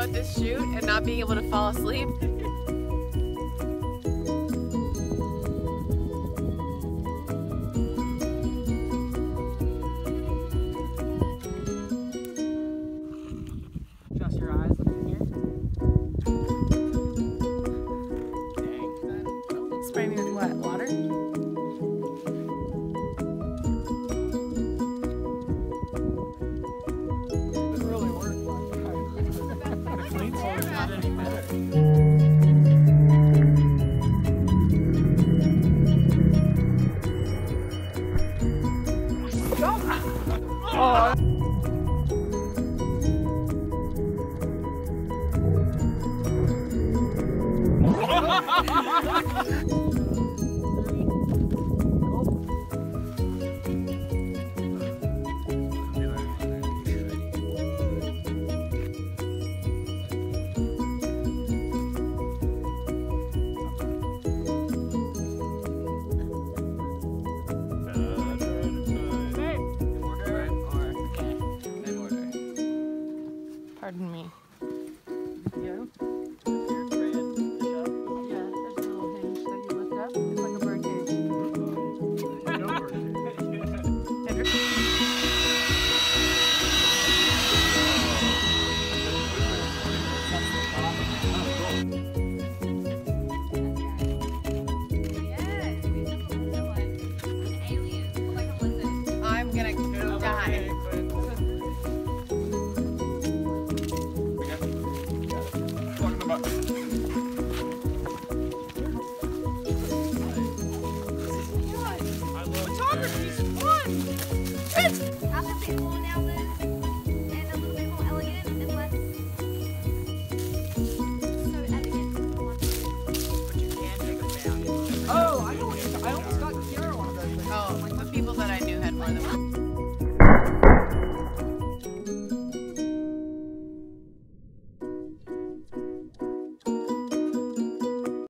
about this shoot and not being able to fall asleep. Trust your eyes looking here. Dang. Spray me with what? Water? It really worked. The clean water's not any better. Oh. Pardon me. Yeah. Yeah, there's a little hinge that you lift up. It's like a